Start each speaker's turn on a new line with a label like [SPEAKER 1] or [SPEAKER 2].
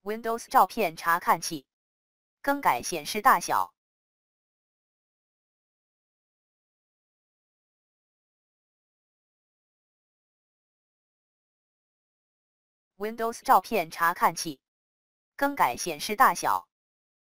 [SPEAKER 1] Windows 照片查看器，更改显示大小。Windows 照片查看器，更改显示大小。